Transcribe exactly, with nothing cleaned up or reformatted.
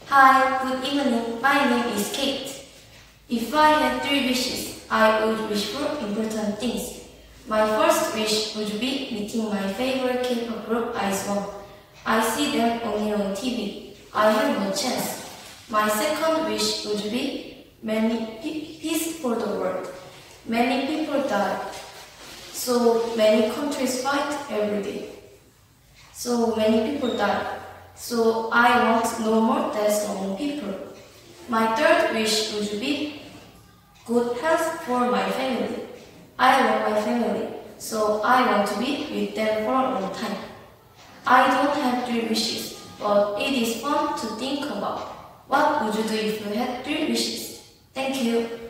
Hi, good evening. My name is Kate. If I had three wishes, I would wish for important things. My first wish would be meeting my favorite K-pop group IZ*ONE. I see them only on T V. I have no chance. My second wish would be many peace for the world. Many people die. So many countries fight every day. So many people die. So I want no more deaths among people. My third wish would be good health for my family. I love my family, so I want to be with them for a long time. I don't have three wishes, but it is fun to think about. What would you do if you had three wishes? Thank you.